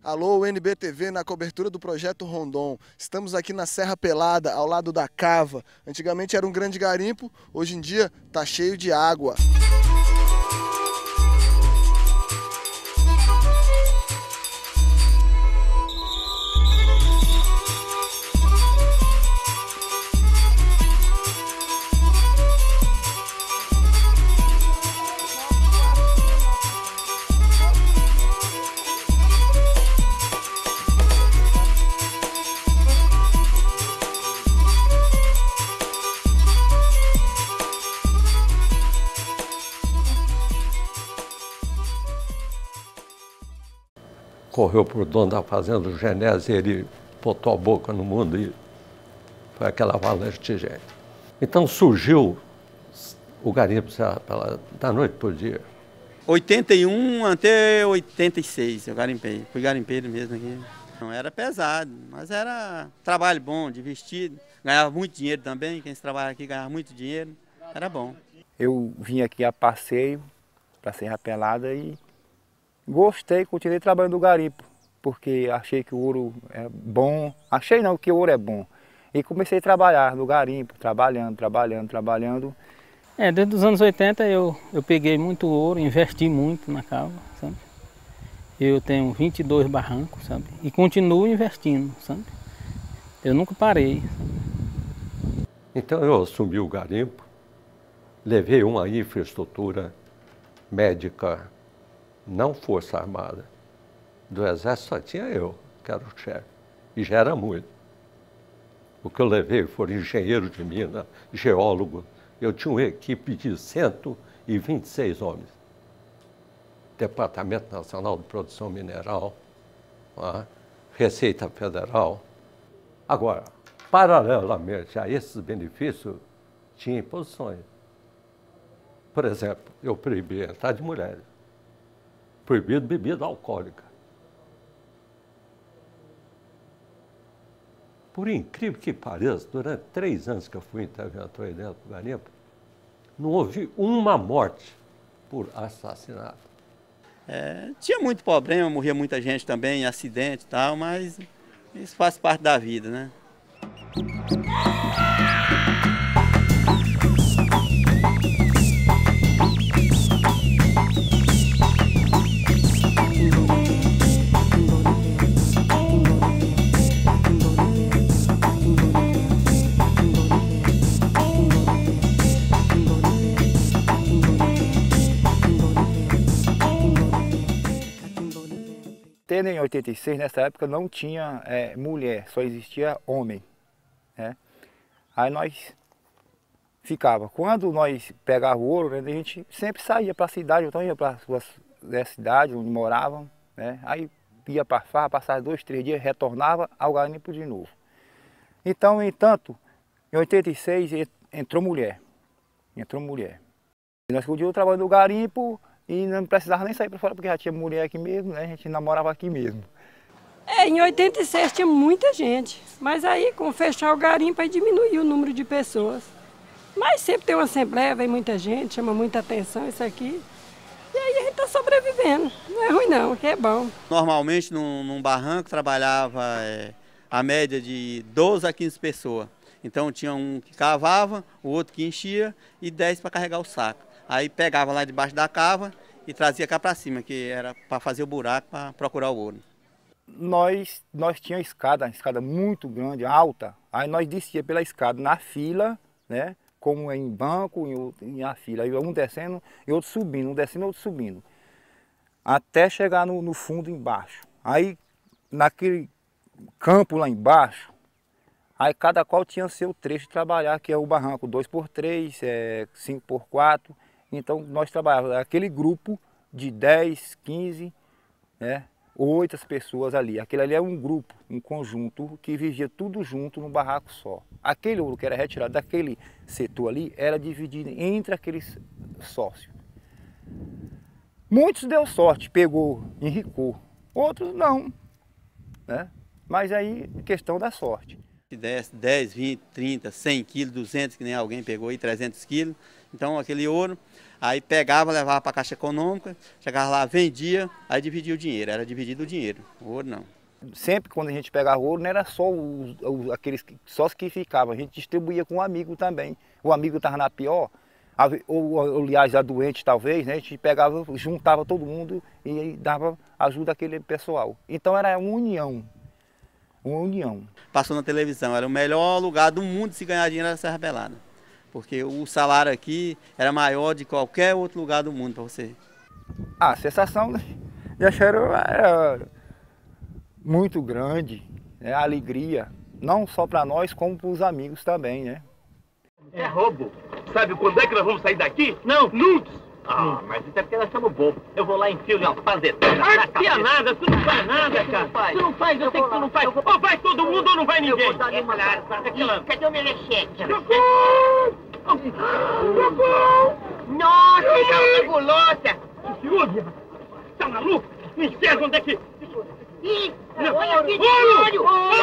Alô, NBTV na cobertura do Projeto Rondon. Estamos aqui na Serra Pelada, ao lado da Cava. Antigamente era um grande garimpo, hoje em dia está cheio de água. Correu para o dono da fazenda, o Genésio, e ele botou a boca no mundo e foi aquela avalanche de gente. Então surgiu o garimpo da noite para o dia. 81 até 86 eu garimpei, fui garimpeiro mesmo aqui. Não era pesado, mas era trabalho bom, de vestido, ganhava muito dinheiro também, quem trabalha aqui ganhava muito dinheiro, era bom. Eu vim aqui a passeio para Serra Pelada e gostei, continuei trabalhando no garimpo, porque achei que o ouro é bom, achei não, que o ouro é bom. E comecei a trabalhar no garimpo, trabalhando. Desde os anos 80 eu peguei muito ouro, investi muito na cava, sabe? Eu tenho 22 barrancos, sabe? E continuo investindo, sabe? Eu nunca parei, sabe? Então eu assumi o garimpo, levei uma infraestrutura médica, não Força Armada. Do Exército só tinha eu, que era o chefe, e já era muito. O que eu levei foram engenheiros de mina, geólogo. Eu tinha uma equipe de 126 homens. Departamento Nacional de Produção Mineral, Receita Federal. Agora, paralelamente a esses benefícios, tinha imposições. Por exemplo, eu proibi a entrada de mulheres. Proibido bebida alcoólica. Por incrível que pareça, durante 3 anos que eu fui interventor aí dentro do garimpo, não houve uma morte por assassinato. Tinha muito problema, morria muita gente também, acidente e tal, mas isso faz parte da vida, né? Em 86, nessa época, não tinha mulher, só existia homem, né? Aí nós ficava. Quando nós pegávamos o ouro, né, a gente sempre saía para a cidade, então ia para as ruas da cidade onde moravam, né? Aí ia para a farra, passava 2, 3 dias, retornava ao garimpo de novo. Então, entanto, em 86 entrou mulher. E nós continuamos trabalhando no garimpo, e não precisava nem sair para fora, porque já tinha mulher aqui mesmo, né? A gente namorava aqui mesmo. Em 86 tinha muita gente, mas aí com fechar o garimpo aí diminuiu o número de pessoas. Mas sempre tem uma assembleia, vem muita gente, chama muita atenção isso aqui. E aí a gente está sobrevivendo, não é ruim não, que é bom. Normalmente num barranco trabalhava a média de 12 a 15 pessoas. Então tinha um que cavava, o outro que enchia e 10 para carregar o saco. Aí pegava lá debaixo da cava e trazia cá para cima, que era para fazer o buraco, para procurar o ouro. Nós tínhamos uma escada muito grande, alta. Aí nós descia pela escada na fila, né? Como em banco, em a fila. Aí um descendo e outro subindo, um descendo e outro subindo. Até chegar no fundo embaixo. Aí naquele campo lá embaixo, aí cada qual tinha seu trecho de trabalhar, que é o barranco 2x3, 5x4. Então nós trabalhávamos aquele grupo de 10, 15, né, 8 pessoas ali. Aquele ali é um grupo, um conjunto que vivia tudo junto num barraco só. Aquele ouro que era retirado daquele setor ali era dividido entre aqueles sócios. Muitos deu sorte, pegou, enricou. Outros não, né? Mas aí questão da sorte. 10, 20, 30, 100 quilos, 200, que nem alguém pegou aí, 300 quilos, Então aquele ouro, aí pegava, levava para a Caixa Econômica, chegava lá, vendia, aí dividia o dinheiro, era dividido o dinheiro, o ouro não. Sempre quando a gente pegava ouro, não era só aqueles só que ficavam, a gente distribuía com um amigo também. O amigo estava na pior, ou aliás, a doente talvez, né? A gente pegava, juntava todo mundo e dava ajuda àquele pessoal. Então era uma união. Uma união. Passou na televisão, era o melhor lugar do mundo de se ganhar dinheiro na Serra Pelada. Porque o salário aqui era maior de qualquer outro lugar do mundo para você. A sensação de achar era muito grande, né? A alegria, não só para nós, como para os amigos também, né? É roubo. Sabe quando é que nós vamos sair daqui? Não, nunca. Ah, mas isso é porque nós somos bobos. Eu vou lá e enfio uma fazetada. Artia nada, tu não faz nada, cara. Tu não faz, eu sei que tu não faz. Ou vai todo mundo ou não vai ninguém. Cadê o Melechete? Nossa, que gulosa! Tá maluco? Me enxerga onde é que... Ih, olha aqui, olho!